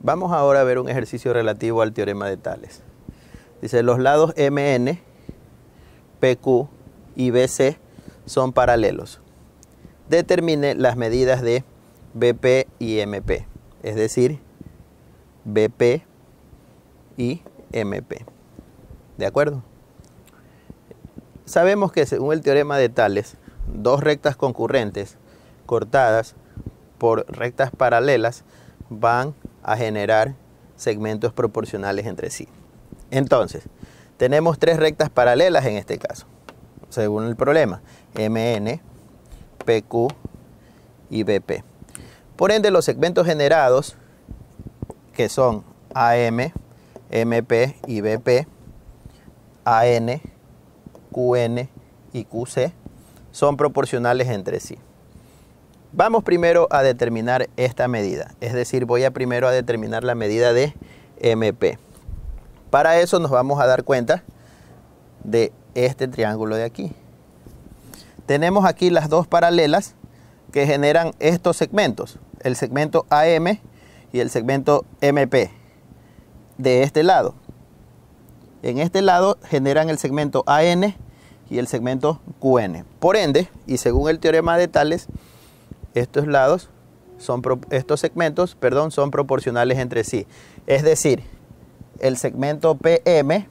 Vamos ahora a ver un ejercicio relativo al teorema de Tales. Dice, los lados MN, PQ y BC son paralelos. Determine las medidas de BP y MP, es decir, BP y MP. ¿De acuerdo? Sabemos que según el teorema de Tales, dos rectas concurrentes cortadas por rectas paralelas van a generar segmentos proporcionales entre sí. Entonces, tenemos tres rectas paralelas en este caso, según el problema, MN, PQ y BP. Por ende, los segmentos generados, que son AM, MP y BP, AN, QN y QC, son proporcionales entre sí. Vamos primero a determinar esta medida, es decir, voy a primero a determinar la medida de MP. Para eso nos vamos a dar cuenta de este triángulo de aquí. Tenemos aquí las dos paralelas que generan estos segmentos, el segmento AM y el segmento MP de este lado. En este lado generan el segmento AN y el segmento QN. Por ende, y según el teorema de Tales, estos segmentos son proporcionales entre sí. Es decir, el segmento PM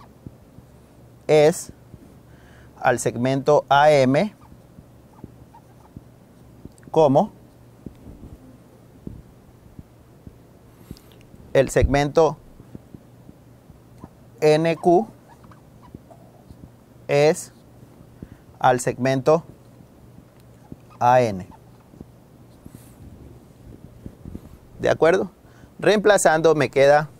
es al segmento AM como el segmento NQ es al segmento AN. ¿De acuerdo? Reemplazando me queda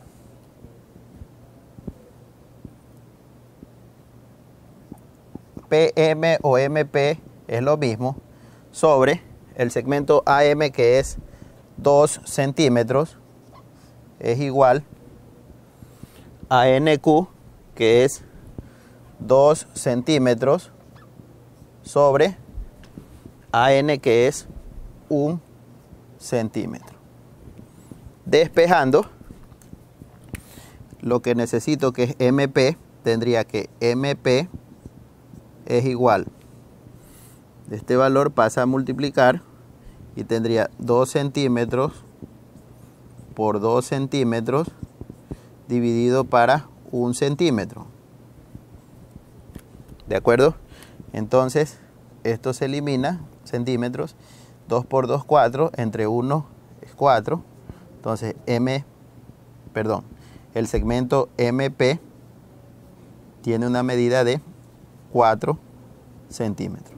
PM o MP es lo mismo sobre el segmento AM, que es 2 centímetros, es igual a NQ, que es 2 centímetros sobre AN, que es 1 centímetro. Despejando, lo que necesito, que es MP, tendría que MP es igual, este valor pasa a multiplicar y tendría 2 centímetros por 2 centímetros dividido para 1 centímetro. ¿De acuerdo? Entonces, esto se elimina, centímetros, 2 por 2, 4, entre 1 es 4. Entonces, el segmento MP tiene una medida de 4 centímetros.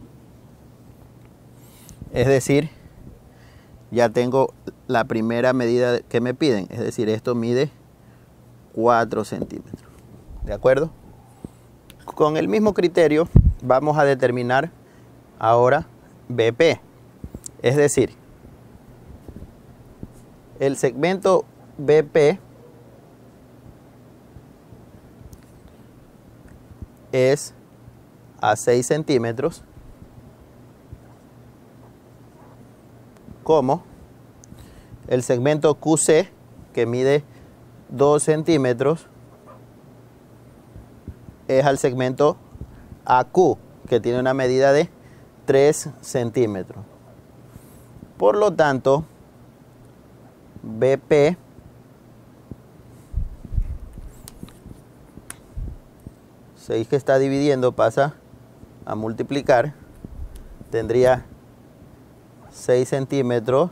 Es decir, ya tengo la primera medida que me piden, es decir, esto mide 4 centímetros. ¿De acuerdo? Con el mismo criterio vamos a determinar ahora BP. Es decir, el segmento BP es a 6 centímetros, como el segmento QC, que mide 2 centímetros, es al segmento AQ, que tiene una medida de 3 centímetros. Por lo tanto, BP (6) que está dividiendo pasa a multiplicar, tendría 6 centímetros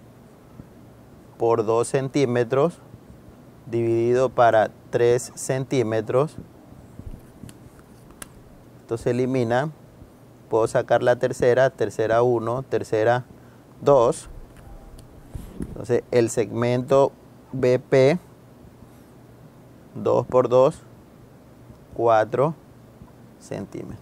por 2 centímetros dividido para 3 centímetros. Esto se elimina, puedo sacar la tercera 1, tercera 2. Entonces el segmento BP, 2 por 2, 4 centímetros.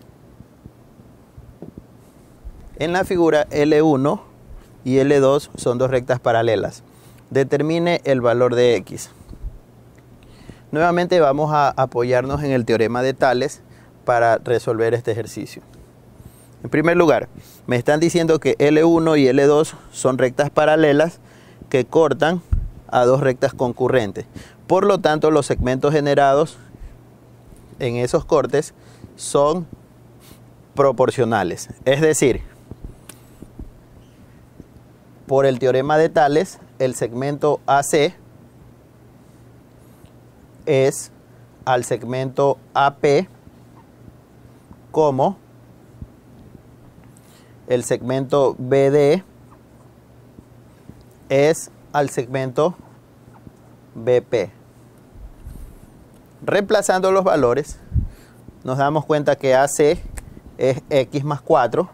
En la figura, L1 y L2 son dos rectas paralelas. Determine el valor de X. Nuevamente vamos a apoyarnos en el teorema de Tales para resolver este ejercicio. En primer lugar, me están diciendo que L1 y L2 son rectas paralelas que cortan a dos rectas concurrentes. Por lo tanto, los segmentos generados en esos cortes son proporcionales. Es decir, por el teorema de Tales, el segmento AC es al segmento AP como el segmento BD es al segmento BP. Reemplazando los valores, nos damos cuenta que AC es X más 4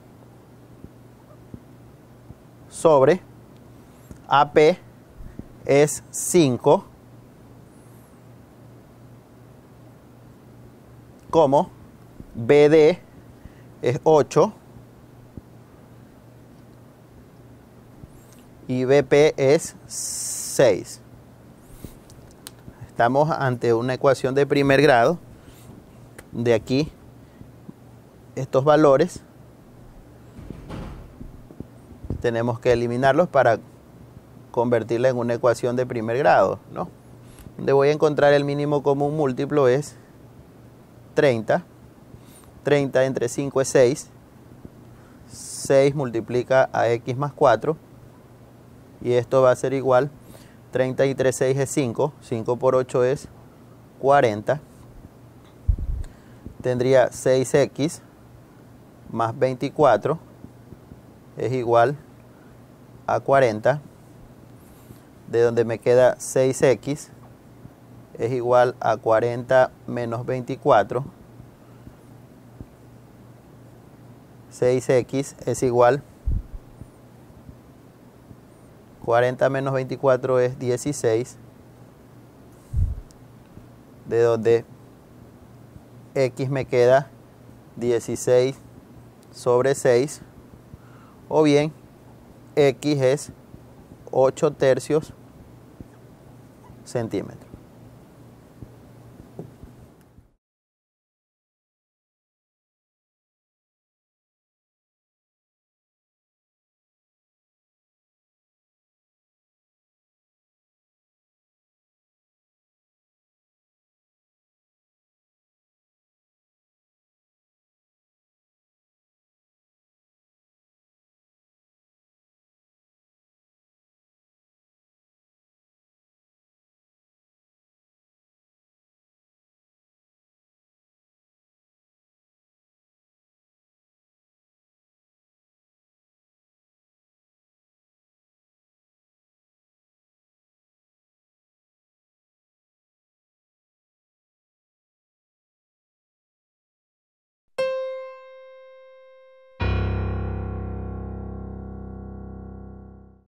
sobre AP es 5 como BD es 8 y BP es 6. Estamos ante una ecuación de primer grado. De aquí, estos valores tenemos que eliminarlos para convertirla en una ecuación de primer grado, ¿no? Donde voy a encontrar el mínimo común múltiplo es 30. 30 entre 5 es 6. 6 multiplica a X más 4. Y esto va a ser igual, 30 entre 6 es 5. 5 por 8 es 40. Tendría 6X más 24 es igual a 40. De donde me queda 6X es igual a 40 menos 24. 6X es igual, 40 menos 24 es 16. De donde X me queda 16 sobre 6. O bien, X es 8 tercios centímetros.